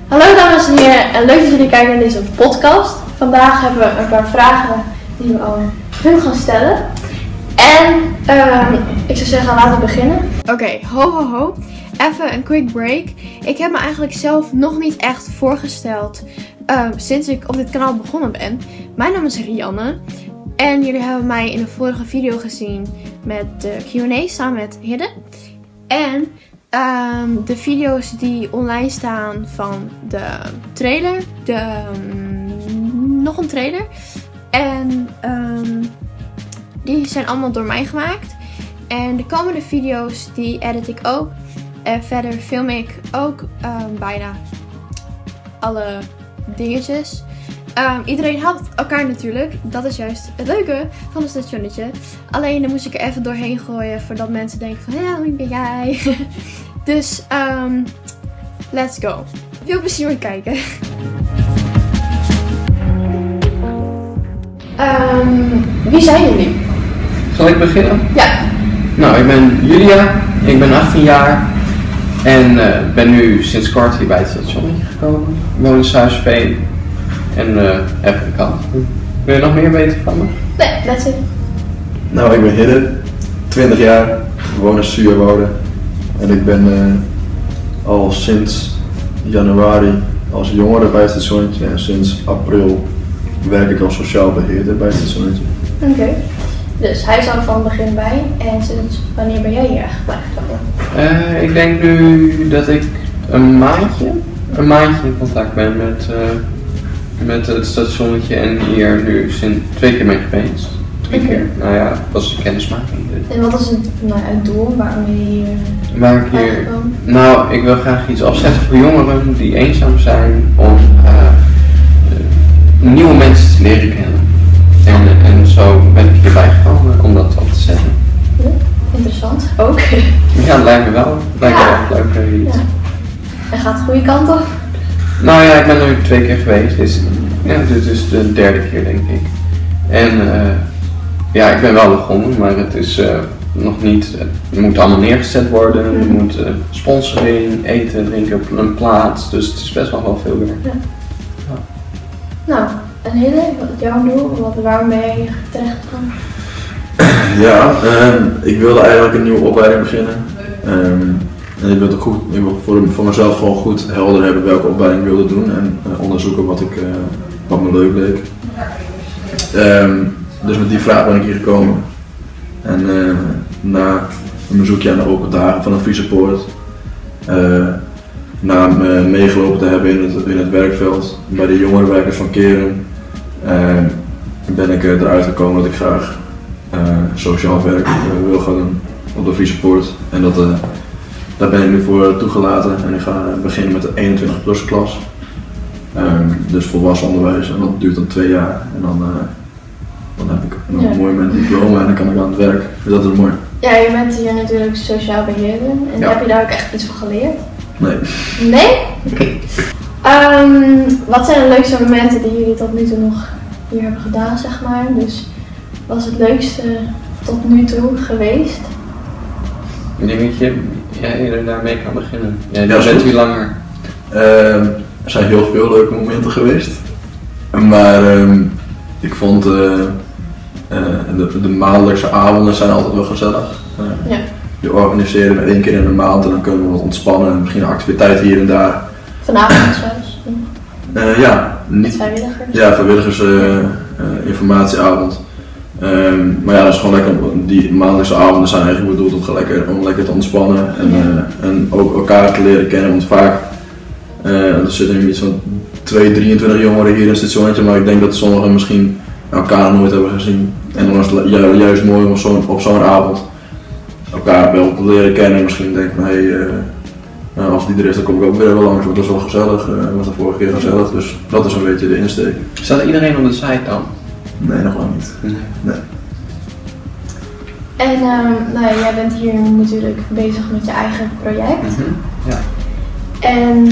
Hallo dames en heren en leuk dat jullie kijken naar deze podcast. Vandaag hebben we een paar vragen die we al hun gaan stellen. En ik zou zeggen, laten we beginnen. Oké, ho. Even een quick break. Ik heb me eigenlijk zelf nog niet echt voorgesteld sinds ik op dit kanaal begonnen ben. Mijn naam is Rianne. En jullie hebben mij in de vorige video gezien met de Q&A samen met Hidde. En de video's die online staan van de trailer. Nog een trailer. En die zijn allemaal door mij gemaakt. En de komende video's die edit ik ook. En verder film ik ook bijna alle dingetjes. Iedereen helpt elkaar natuurlijk. Dat is juist het leuke van een stationnetje. Alleen dan moest ik er even doorheen gooien voordat mensen denken van, ja, wie ben jij? Dus, let's go. Veel plezier met kijken. Wie zijn jullie? Zal ik beginnen? Ja. Nou, ik ben Julia, ik ben 18 jaar en ben nu sinds kort hier bij het stationnetje gekomen. Ik woon in Suisveen en even de kant. Wil je nog meer weten van me? Nee, that's it. Nou, ik ben Hidde, 20 jaar, ik woon in Suurwouden en ik ben al sinds januari als jongere bij het stationnetje en sinds april werk ik als sociaal beheerder bij het stationnetje. Oké. Dus hij is al van het begin bij en sinds wanneer ben jij hier eigenlijk bijgekomen? Ik denk nu dat ik een maandje in contact ben met het stationnetje en hier nu sinds 2 keer mee geweest. 3 keer. Nou ja, dat was een kennismaking. En wat is het doel waarom je hier gekomen? Nou, ik wil graag iets afzetten voor jongeren die eenzaam zijn om nieuwe mensen te leren kennen. En zo ben ik hierbij gekomen om dat op te zetten. Ja, interessant, ook. Ja, dat lijkt me wel. Lijkt me echt leuk iets. Ja. En gaat de goede kant op? Nou ja, ik ben er nu 2 keer geweest. Dit is de 3e keer denk ik. En ja, ik ben wel begonnen, maar het is nog niet. Het moet allemaal neergezet worden. Er moet sponsoring, eten, drinken, een plaats. Dus het is best wel veel werk. Ja. Ja. Nou, en Hidde, wat is jouw doel? Waarom ben jij hier terechtgekomen? Ja, ik wilde eigenlijk een nieuwe opleiding beginnen. En ik wilde voor mezelf gewoon goed helder hebben welke opleiding ik wilde doen en onderzoeken wat me leuk leek. Dus met die vraag ben ik hier gekomen. En na een bezoekje aan de open dagen van het Friese Poort, na meegelopen te hebben in het werkveld bij de jongerenwerkers van Keren, ben ik eruit gekomen dat ik graag sociaal werk wil gaan doen op de Friese Poort. En daar ben ik nu voor toegelaten en ik ga beginnen met de 21+ klas. Dus volwassen onderwijs en dat duurt dan 2 jaar en dan heb ik een mooi mijn diploma en dan kan ik aan het werk. Dus dat is mooi. Ja, je bent hier natuurlijk sociaal beheerder en heb je daar ook echt iets van geleerd? Nee. Nee? Oké. Wat zijn de leukste momenten die jullie tot nu toe nog hier hebben gedaan, zeg maar? Dus wat is het leukste tot nu toe geweest? Ik denk dat jij daarmee kan beginnen. Ja, bent hier langer. Er zijn heel veel leuke momenten geweest. Maar ik vond de maandelijkse avonden zijn altijd wel gezellig. Ja. Je organiseren we 1 keer in de maand en dan kunnen we wat ontspannen en misschien een activiteit hier en daar. Vanavond zelfs? Ja, niet vrijwilligers? Ja, vrijwilligers informatieavond. Maar ja, dat is gewoon lekker. Die maandelijkse avonden zijn eigenlijk bedoeld om lekker te ontspannen en ook elkaar te leren kennen. Want vaak er zitten nu iets van 23 jongeren hier in het stationnetje, maar ik denk dat sommigen misschien elkaar nooit hebben gezien. En dan is het juist mooi om op zo'n avond elkaar wel te leren kennen. Misschien denk ik van als die er is, dan kom ik ook weer wel langs, want dat is wel gezellig. Was de vorige keer gezellig, dus dat is een beetje de insteek. Staat iedereen op de site dan? Nee, nog wel niet. Nee. En jij bent hier natuurlijk bezig met je eigen project. Ja. En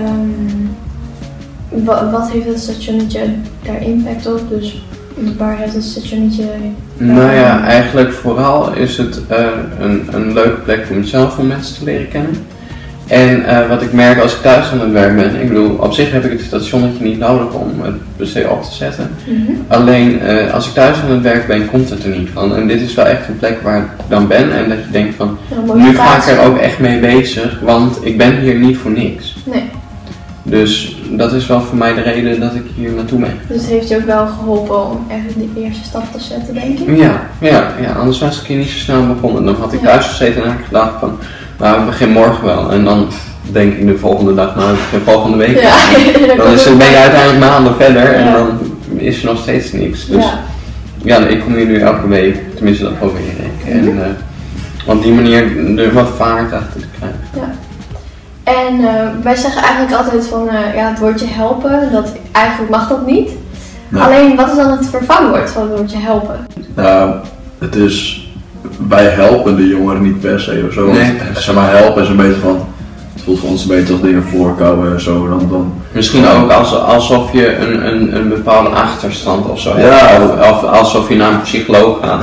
wat heeft het stationnetje daar impact op? Dus waar heeft het stationnetje... Nou ja, eigenlijk vooral is het een leuke plek voor mezelf om mensen te leren kennen. En wat ik merk als ik thuis aan het werk ben, ik bedoel, op zich heb ik het stationnetje niet nodig om het PC op te zetten. Alleen als ik thuis aan het werk ben, komt het er niet van. En dit is wel echt een plek waar ik dan ben en dat je denkt van, nu ga ik er ook echt mee bezig, want ik ben hier niet voor niks. Nee. Dus dat is wel voor mij de reden dat ik hier naartoe ben. Dus het heeft je ook wel geholpen om even de eerste stap te zetten, denk ik? Ja, anders was ik hier niet zo snel begonnen. Dan had ik thuis gezeten en had ik gedacht van, nou ik begin morgen wel. En dan denk ik de volgende dag, nou ik begin volgende week. Ja. Dan ben je uiteindelijk maanden verder en dan is er nog steeds niks. Dus ja, ik kom hier nu elke week, tenminste dat probeer ik. En op die manier er wat vaart achter te krijgen. Ja. En wij zeggen eigenlijk altijd van het woordje helpen, dat eigenlijk mag dat niet. Nee. Alleen wat is dan het vervangwoord van het woordje helpen? Het is, wij helpen de jongeren niet per se of zo. Nee. Zeg maar helpen is een beetje van, het voelt voor ons een beetje als dingen voorkouwen en zo. Dan misschien ook alsof je een bepaalde achterstand of zo hebt. Of alsof je naar een psycholoog gaat.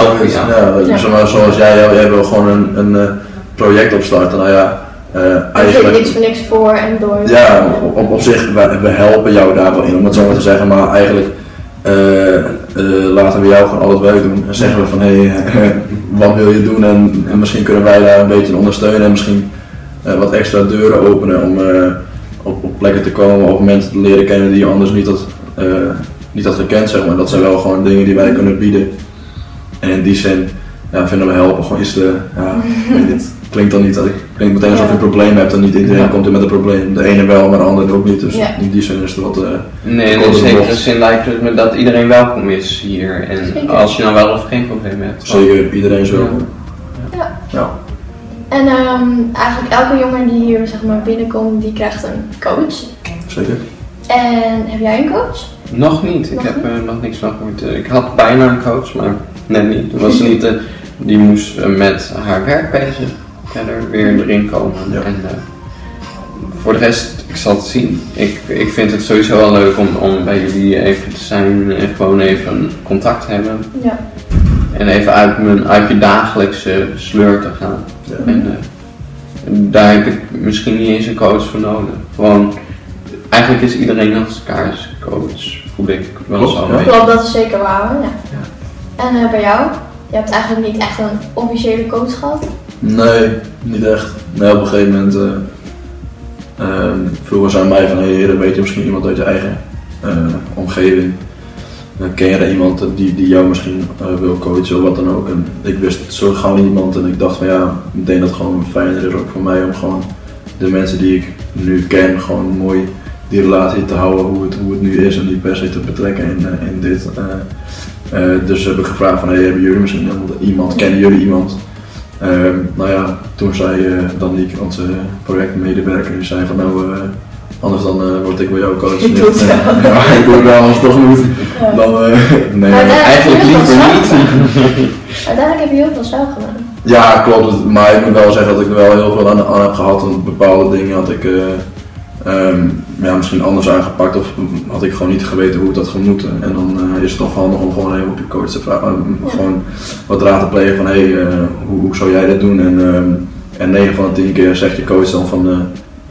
Zeg maar, zoals jij wil gewoon een project opstarten. Nou ja. Eigenlijk niks voor niks voor en door. Ja, op zich, we helpen jou daar wel in, om het zo maar te zeggen, maar eigenlijk laten we jou gewoon al het werk doen en zeggen we van wat wil je doen en misschien kunnen wij daar een beetje in ondersteunen en misschien wat extra deuren openen om op plekken te komen of mensen te leren kennen die je anders niet had gekend, zeg maar. Dat zijn wel gewoon dingen die wij kunnen bieden en in die zin vinden we helpen gewoon iets te, klinkt dan niet dat ik denk meteen alsof je een probleem hebt en niet iedereen komt in met een probleem. De ene wel, maar de andere ook niet. Dus in die zin is het wat. Nee, in zekere zin lijkt het me dat iedereen welkom is hier. En zeker. Als je nou wel of geen probleem hebt. Zeker, iedereen is welkom. Ja. En eigenlijk elke jongen die hier zeg maar binnenkomt, die krijgt een coach. Zeker. En heb jij een coach? Nog niet. Ik heb nog niks van gehoord. Ik had bijna een coach, maar net niet. Dat was niet die moest met haar werk bezig. Verder weer erin komen. Ja. En voor de rest, ik zal het zien. Ik vind het sowieso wel leuk om bij jullie even te zijn en gewoon even contact te hebben. Ja. En even uit je dagelijkse sleur te gaan. Ja. En daar heb ik misschien niet eens een coach voor nodig. Gewoon, eigenlijk is iedereen als elkaars coach, voel ik wel zo. Klopt, dat is zeker waar. Ja. En bij jou? Je hebt eigenlijk niet echt een officiële coach gehad? Nee, niet echt. Nee, op een gegeven moment vroegen ze aan mij van dan weet je misschien iemand uit je eigen omgeving. Dan ken je er iemand die jou misschien wil coachen of wat dan ook. En ik wist zo gauw niet iemand en ik dacht van ik denk dat het gewoon fijner is ook voor mij om gewoon de mensen die ik nu ken gewoon mooi die relatie te houden hoe het nu is en niet per se te betrekken in dit. Dus heb ik gevraagd van hebben jullie misschien iemand, kennen jullie iemand? Toen zei Danique, onze projectmedewerker, die zei van anders dan word ik bij jou coach. Ik doe het wel. Ik doe het wel als het toch moet. Nee, eigenlijk liever niet. Uiteindelijk heb je heel veel zelf gedaan. Ja, klopt, maar ik moet wel zeggen dat ik er wel heel veel aan heb gehad, want bepaalde dingen had ik misschien anders aangepakt of had ik gewoon niet geweten hoe het had moeten. En dan is het toch handig om gewoon even op je coach te vragen, gewoon wat raad te plegen van hoe zou jij dat doen? En 9 van de 10 keer zegt je coach dan van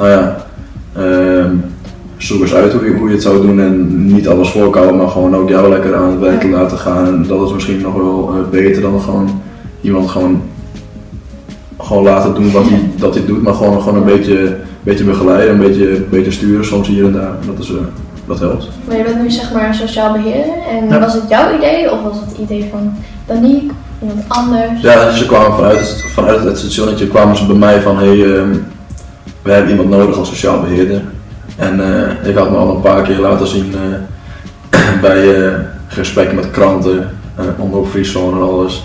zoek eens uit hoe je het zou doen en niet alles voorkomen, maar gewoon ook jou lekker aan het werk laten gaan. En dat is misschien nog wel beter dan gewoon iemand gewoon laten doen wat hij doet, maar gewoon een beetje begeleiden, een beetje sturen soms hier en daar. Dat helpt. Maar je bent nu zeg maar sociaal beheerder en was het jouw idee of was het het idee van Danique, iemand anders? Ja, ze kwamen vanuit het stationnetje kwamen ze bij mij van we hebben iemand nodig als sociaal beheerder. En ik had me al een paar keer laten zien bij gesprekken met kranten, Omroep Friesland en alles.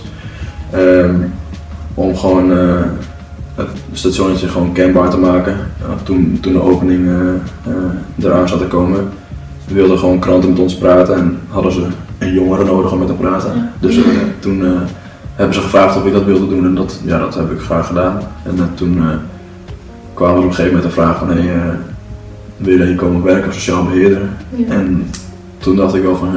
Om gewoon het stationnetje gewoon kenbaar te maken. Toen de opening eraan zat te komen, wilden gewoon kranten met ons praten en hadden ze een jongere nodig om met te praten. Ja. Dus toen hebben ze gevraagd of ik dat wilde doen en dat heb ik graag gedaan. En toen kwamen we op een gegeven moment de vraag van wil je hier komen werken als sociaal beheerder? Ja. En toen dacht ik wel van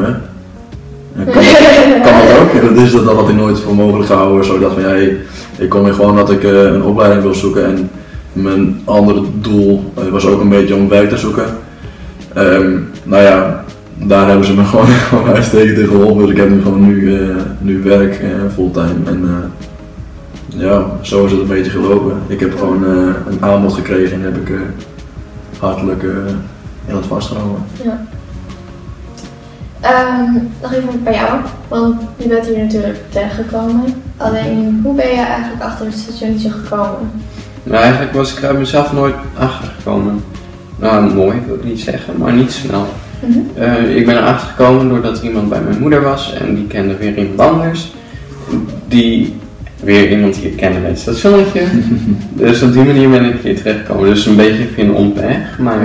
kan dat ook? Dat had ik nooit voor mogelijk gehouden. Zo dacht van ik kom hier gewoon dat ik een opleiding wil zoeken en mijn andere doel was ook een beetje om werk te zoeken. Nou ja, daar hebben ze me gewoon uitstekend in geholpen. Dus ik heb nu gewoon nu werk fulltime. En ja, zo is het een beetje gelopen. Ik heb gewoon een aanbod gekregen en heb ik hartelijk in het vastgenomen. Ja. Nog even bij jou, want je bent hier natuurlijk terechtgekomen. Alleen, hoe ben je eigenlijk achter het stationnetje gekomen? Nou, eigenlijk was ik er mezelf nooit achtergekomen. Nou, mooi wil ik niet zeggen, maar niet snel. Ik ben erachter gekomen doordat er iemand bij mijn moeder was en die kende weer iemand anders. Weer iemand die ik kende bij het stationnetje. Dus op die manier ben ik hier terechtgekomen. Dus een beetje via een omweg, maar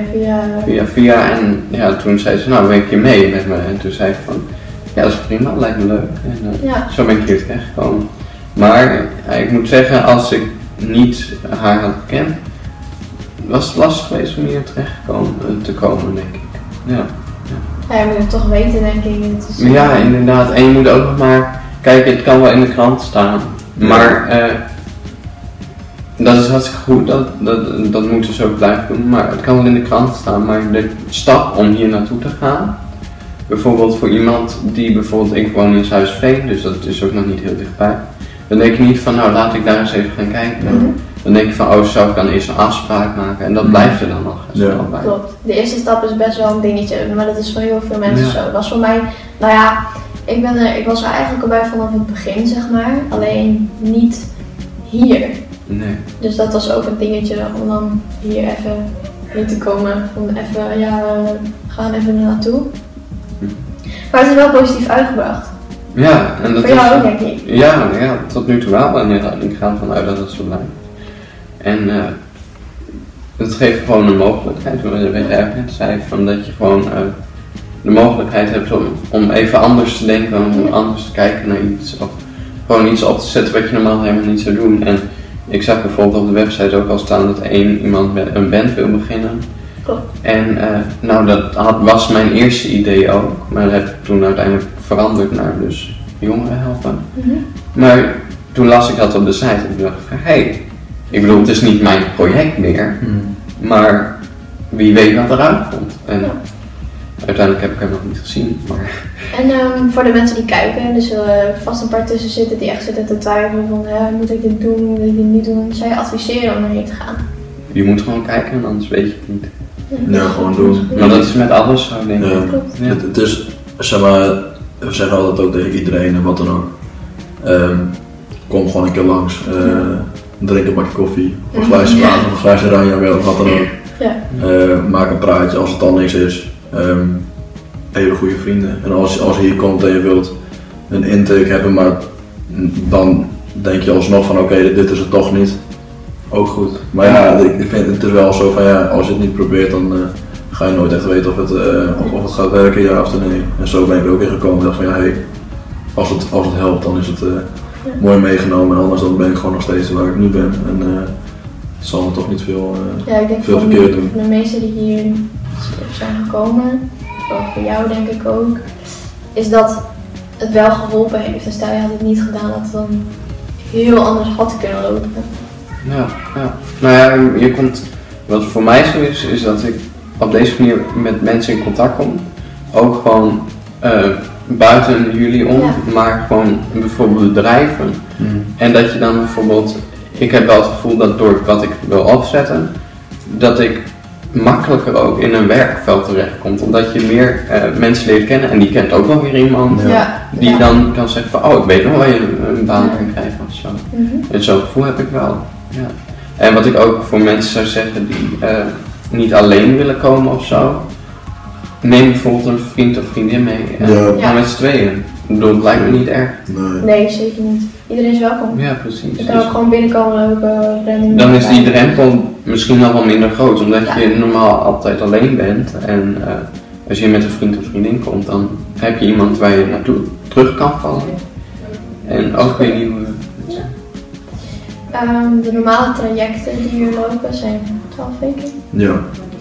via. En ja, toen zei ze, nou, ben ik hier mee met me. En toen zei ik van, ja, dat is prima, dat lijkt me leuk. En zo ben ik hier terechtgekomen. Maar ik moet zeggen, als ik niet haar had gekend, was het lastig geweest om hier terecht te komen, denk ik. Ja. Ja, je moet het toch weten, denk ik. Ja, inderdaad. En je moet ook nog maar kijken, het kan wel in de krant staan. Maar dat is hartstikke goed, dat moeten ze ook blijven doen. Maar het kan wel in de krant staan, maar de stap om hier naartoe te gaan, bijvoorbeeld voor iemand die ik woon in Zuidsveen, dus dat is ook nog niet heel dichtbij. Dan denk je niet van, nou, laat ik daar eens even gaan kijken. Dan denk je van, oh, zou ik dan eerst een afspraak maken en dat blijft er dan nog snel bij. Klopt. De eerste stap is best wel een dingetje, maar dat is voor heel veel mensen zo. Dat was voor mij, nou ja, ik was er eigenlijk al bij vanaf het begin, zeg maar. Alleen niet hier. Nee. Dus dat was ook een dingetje om dan hier even heen te komen. Om even, we gaan even er naartoe. Maar het is wel positief uitgebracht. Ja, en dat voor jou ook, denk ik. Ja, tot nu toe wel. En ik ga ervan uit dat het zo blijft. En het geeft gewoon een mogelijkheid, wat jij net zei, van dat je gewoon de mogelijkheid hebt om even anders te denken, om anders te kijken naar iets. Of gewoon iets op te zetten wat je normaal helemaal niet zou doen. En ik zag bijvoorbeeld op de website ook al staan dat iemand met een band wil beginnen. Klopt. En nou, dat was mijn eerste idee ook, maar dat heb ik toen uiteindelijk veranderd naar dus jongeren helpen. Maar toen las ik dat op de site en dacht ik van, hey, ik bedoel, het is niet mijn project meer, maar wie weet wat eruit komt. En uiteindelijk heb ik hem nog niet gezien. Maar. En voor de mensen die kijken, dus vast een paar tussen zitten die echt zitten te twijfelen van, moet ik dit doen, moet ik dit niet doen? Zou je adviseren om erheen te gaan? Je moet gewoon kijken en anders weet je het niet. Ja, gewoon doen. Maar dat is met alles zo, denk ik. Ja. Het is, zeg maar, we zeggen altijd ook tegen iedereen en wat dan ook. Kom gewoon een keer langs. Drink een bakje koffie, of een glaasje water, of een glaasje oranje, wat dan ook. Ja. Maak een praatje als het dan niks is. Hele goede vrienden. En als je hier komt en je wilt een intake hebben, maar dan denk je alsnog van oké, dit is het toch niet. Ook goed. Maar ja, ik vind het is wel zo van ja, als je het niet probeert dan ga je nooit echt weten of het gaat werken, ja of nee. En zo ben ik er ook in gekomen. Dacht van ja, hey, als het helpt dan is het mooi meegenomen en anders dan ben ik gewoon nog steeds waar ik nu ben. En het zal me toch niet veel verkeerd doen. Voor de meesten die hier zijn gekomen, ook voor jou denk ik ook, is dat het wel geholpen heeft. En stel je had het niet gedaan, dat het dan heel anders had kunnen lopen. Ja. Nou ja, wat voor mij zo is dat ik op deze manier met mensen in contact kom. Ook gewoon buiten jullie om, maar gewoon bijvoorbeeld bedrijven. En dat je dan bijvoorbeeld, ik heb wel het gevoel dat door wat ik wil opzetten, dat ik makkelijker ook in een werkveld terechtkomt. Omdat je meer mensen leert kennen en die kent ook wel weer iemand die dan kan zeggen van, oh, ik weet nog waar je een baan kan krijgen of zo. En zo'n gevoel heb ik wel. Ja. En wat ik ook voor mensen zou zeggen die niet alleen willen komen of zo, neem bijvoorbeeld een vriend of vriendin mee en ga met z'n tweeën. Dat lijkt me niet erg. Nee, zeker niet. Iedereen is welkom. Ja, precies. Je kan ook gewoon binnenkomen lopen, rennen. Dan is die drempel misschien nog wel minder groot, omdat je normaal altijd alleen bent. En als je met een vriend of vriendin komt, dan heb je iemand waar je naartoe terug kan vallen. En ook weer nieuwe mensen. De normale trajecten die hier lopen zijn 12 weken. Ja.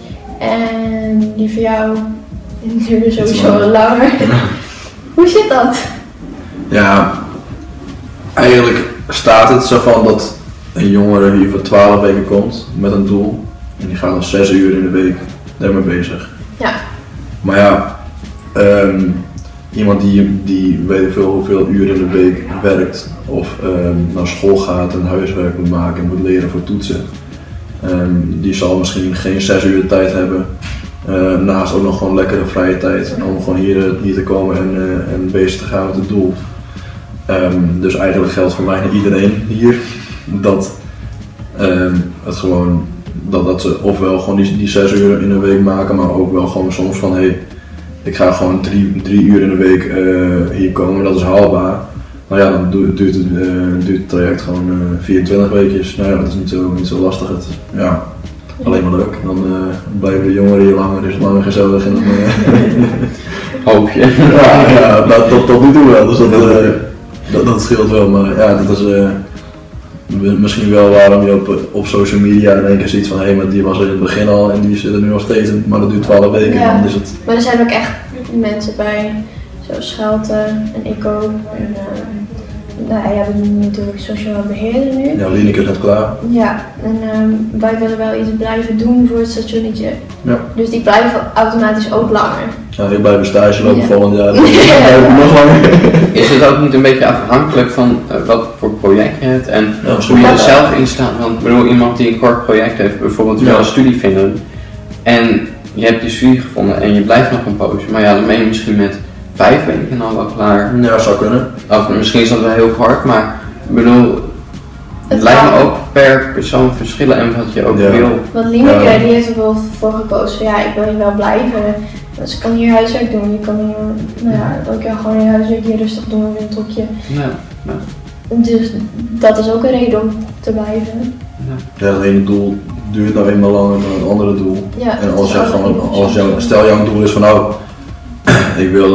En die voor jou duren sowieso langer. Hoe zit dat? Ja, eigenlijk staat het zo van dat een jongere die voor 12 weken komt met een doel. En die gaat dan 6 uur in de week daarmee bezig. Ja. Maar ja, iemand die weet ik veel hoeveel uren in de week werkt of naar school gaat en huiswerk moet maken en moet leren voor toetsen. Die zal misschien geen 6 uur de tijd hebben. Naast ook nog gewoon lekkere vrije tijd om gewoon hier te komen en bezig te gaan met het doel. Dus eigenlijk geldt voor mij iedereen hier dat het gewoon dat ze ofwel gewoon die 6 uur in de week maken, maar ook wel gewoon soms van hey, ik ga gewoon 3 uur in de week hier komen, dat is haalbaar. Nou ja, dan duurt het traject gewoon 24 weekjes. Nou ja, dat is niet zo lastig. Ja, alleen maar leuk. Dan blijven de jongeren hier langer, is het langer gezellig. En dan, Hoop je. ja, tot nu toe wel. Dus dat scheelt wel. Maar ja, dat is misschien wel waarom je op social media in één keer ziet van hé, maar die was er in het begin al en die zit er nu nog steeds in, maar dat duurt 12 weken. Ja. Dan is het... Maar er zijn ook echt mensen bij, zoals Schelte en ik ook. En, nou, jij bent natuurlijk sociaal beheerder nu. Ja, Lineke is net klaar. Ja, en wij willen wel iets blijven doen voor het stationnetje. Ja. Dus die blijven automatisch ook langer. Ja, ik blijf een stage lopen Ja. volgend jaar. Dan blijf ik nog langer. Is het ook niet een beetje afhankelijk van wat voor project je hebt en Ja, hoe je wel. er zelf in staat? Want ik bedoel, iemand die een kort project heeft, bijvoorbeeld Ja. wil een studie vinden en je hebt die studie gevonden en je blijft nog een poosje, maar ja, dan ben je misschien met 5 weken al wel klaar. Ja, zou kunnen. Of misschien is dat wel heel hard, maar ik bedoel, het lijkt me ook per persoon verschillen en wat je ook Ja. wil. Want Lineke Ja. die heeft er wel voor gekozen van ja, ik wil hier wel blijven. Dus ik kan hier huiswerk doen. Je kan hier, nou ja, ook ja, gewoon je huiswerk hier rustig doen in een topje. Ja, ja, Dus dat is ook een reden om te blijven. ja. Ja, het ene doel duurt nou eenmaal langer dan het andere doel. Ja, En dat als is jij ook gewoon, een stel jouw doel is van nou, ik wil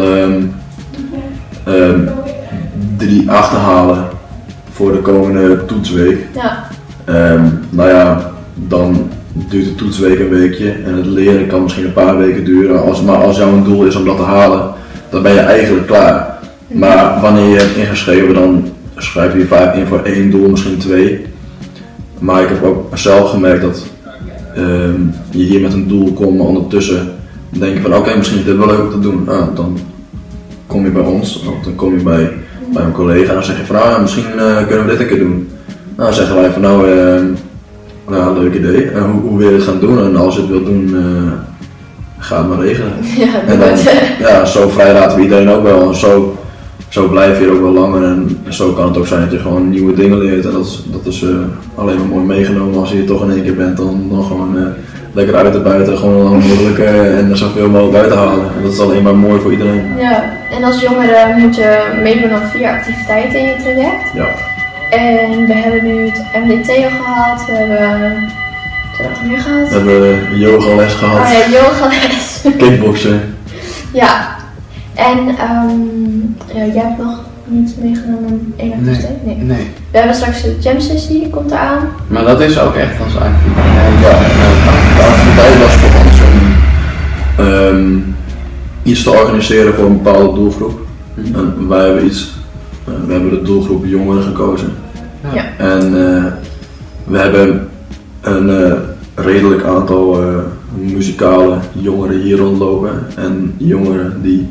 3 achterhalen voor de komende toetsweek. Ja, Nou ja, dan duurt de toetsweek een weekje en het leren kan misschien een paar weken duren. Maar als jouw doel is om dat te halen, dan ben je eigenlijk klaar. Maar wanneer je hebt ingeschreven, dan schrijf je vaak in voor 1 doel, misschien 2. Maar ik heb ook zelf gemerkt dat je hier met een doel komt, maar ondertussen denk je van oké, misschien is dit wel leuk om te doen. Dan kom je bij ons, of dan kom je bij een collega en dan zeg je van nou, misschien kunnen we dit een keer doen. Nou, dan zeggen wij van nou, leuk idee. Hoe wil je het gaan doen? En als je het wilt doen, ga het maar regelen. ja, En dan, ja, zo vrij laten we iedereen ook wel. En zo blijf je er ook wel langer. En zo kan het ook zijn dat je gewoon nieuwe dingen leert. En dat is alleen maar mooi meegenomen als je hier toch in één keer bent. Dan gewoon lekker uit en buiten, gewoon lang mogelijk en er zoveel mogelijk uit te halen. En dat is alleen maar mooi voor iedereen. Ja, en als jongere moet je meedoen aan 4 activiteiten in je traject. Ja. En we hebben nu het MDT al gehad, we hebben wat hebben we nog meer gehad? We hebben yogales gehad, Oh ja, yogales. kickboksen. Ja, en jij hebt nog niet meegenomen aan één activiteit? Nee. Nee, We hebben straks de jam sessie, die komt eraan. maar dat is ook echt als activiteit. Ja, de activiteit was voor ons om iets te organiseren voor een bepaalde doelgroep. En wij hebben we hebben de doelgroep jongeren gekozen. Ja. En we hebben een redelijk aantal muzikale jongeren hier rondlopen. En jongeren die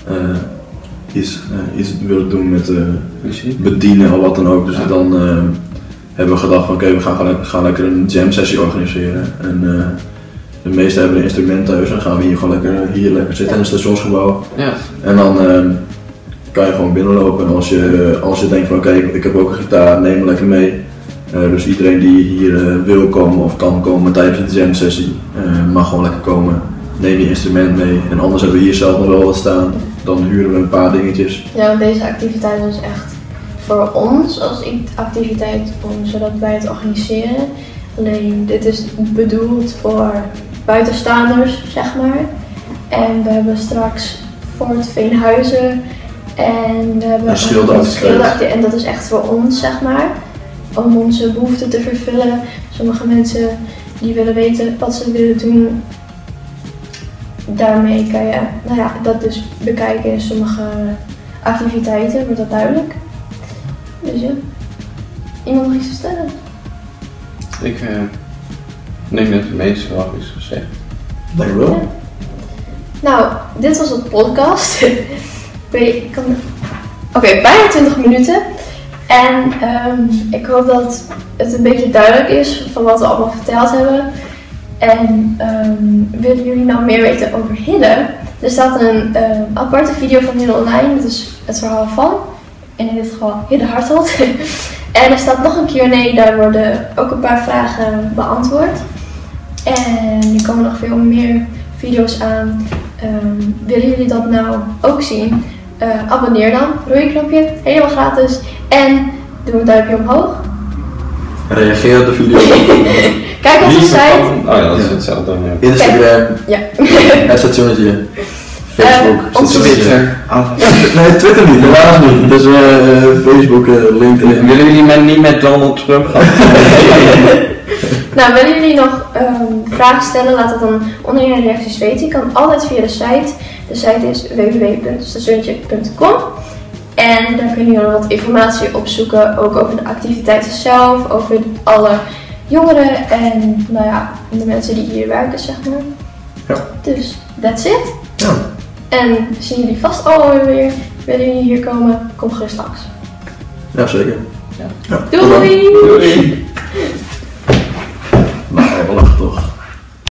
iets willen doen met Muziek. bedienen of wat dan ook. Dus Ja. dan hebben we gedacht van oké, we gaan lekker een jam sessie organiseren. En de meesten hebben een instrument thuis en dan gaan we hier lekker zitten in het stationsgebouw. Ja. En dan kan je gewoon binnenlopen en als je denkt van oké, ik heb ook een gitaar, neem me lekker mee. Dus iedereen die hier wil komen of kan komen tijdens de jam sessie mag gewoon lekker komen. Neem je instrument mee en anders hebben we hier zelf nog wel wat staan. Dan huren we een paar dingetjes. Ja, want deze activiteit was echt voor ons als activiteit zodat wij het organiseren. Alleen dit is bedoeld voor buitenstaanders, zeg maar. En we hebben straks Fort Veenhuizen en we hebben Een schilderactiviteit. en dat is echt voor ons, zeg maar. Om onze behoeften te vervullen. Sommige mensen die willen weten wat ze willen doen. Daarmee kan je dat dus bekijken in sommige activiteiten, wordt dat duidelijk. Dus ja. Iemand nog iets te stellen? Ik denk dat het meeste wel is gezegd. Denk ik wel. Nou, dit was een podcast. Oké, bijna 20 minuten. En ik hoop dat het een beetje duidelijk is van wat we allemaal verteld hebben. En willen jullie nou meer weten over Hidde? Er staat een aparte video van Hidde online. Dat is het verhaal van, en in dit geval Hidde Hartelt. En er staat nog een Q&A, daar worden ook een paar vragen beantwoord. En er komen nog veel meer video's aan. Willen jullie dat nou ook zien? Abonneer dan, rode knopje, helemaal gratis. En doe een duimpje omhoog. Reageer op de video. Kijk op de site. Oh ja, dat is hetzelfde. Ja. Instagram, Ja. het stationnetje. Facebook, onze Twitter. Nee, Twitter niet, helaas niet. Dus Facebook, LinkedIn. Willen jullie niet met Donald Trump gaan? Nou, willen jullie nog vragen stellen? Laat het dan onder in de reacties weten. Je kan altijd via de site. De site is www.stationnetje.com. En daar kunnen jullie wat informatie opzoeken. Ook over de activiteiten zelf. Over alle jongeren en nou ja, de mensen die hier werken, zeg maar. Ja. Dus, that's it. Ja. En zien jullie vast allemaal weer. Willen jullie hier komen? Kom gerust langs. Ja, zeker. Ja. Ja. Doei! Doei!